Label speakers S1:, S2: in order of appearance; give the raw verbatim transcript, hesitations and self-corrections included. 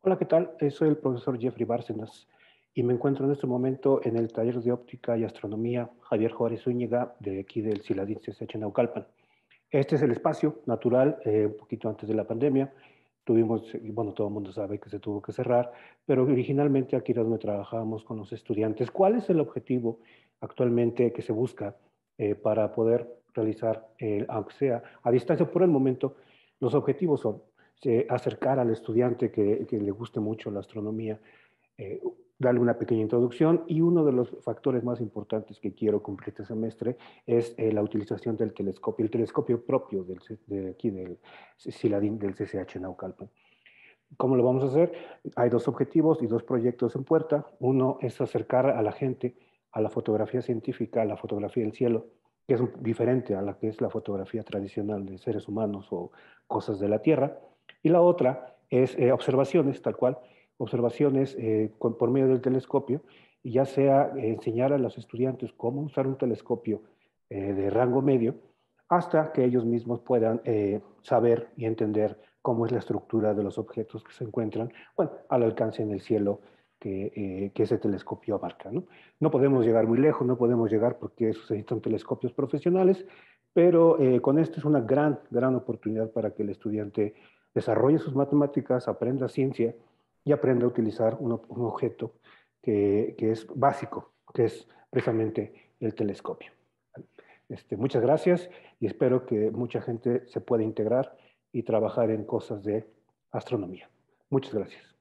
S1: Hola, ¿qué tal? Eh, Soy el profesor Jeffrey Bárcenas y me encuentro en este momento en el taller de óptica y astronomía Javier Juárez Zúñiga de aquí del Ciladín C C H Naucalpan. Este es el espacio natural, eh, un poquito antes de la pandemia. Tuvimos, y bueno, todo el mundo sabe que se tuvo que cerrar, pero originalmente aquí era donde trabajábamos con los estudiantes. ¿Cuál es el objetivo actualmente que se busca eh, para poder realizar, eh, aunque sea a distancia por el momento? Los objetivos son eh, acercar al estudiante que, que le guste mucho la astronomía, eh, darle una pequeña introducción, y uno de los factores más importantes que quiero cumplir este semestre es eh, la utilización del telescopio, el telescopio propio del, de aquí del Ciladín del C C H Naucalpan. ¿Cómo lo vamos a hacer? Hay dos objetivos y dos proyectos en puerta. Uno es acercar a la gente a la fotografía científica, a la fotografía del cielo, que es diferente a la que es la fotografía tradicional de seres humanos o cosas de la Tierra. Y la otra es eh, observaciones, tal cual, observaciones eh, con, por medio del telescopio, y ya sea eh, enseñar a los estudiantes cómo usar un telescopio eh, de rango medio, hasta que ellos mismos puedan eh, saber y entender cómo es la estructura de los objetos que se encuentran, bueno, al alcance en el cielo que, eh, que ese telescopio abarca, ¿no? No podemos llegar muy lejos, no podemos llegar porque esos se necesitan telescopios profesionales, pero eh, con esto es una gran, gran oportunidad para que el estudiante desarrolle sus matemáticas, aprenda ciencia y aprenda a utilizar un, un objeto que, que es básico, que es precisamente el telescopio. Este, muchas gracias y espero que mucha gente se pueda integrar y trabajar en cosas de astronomía. Muchas gracias.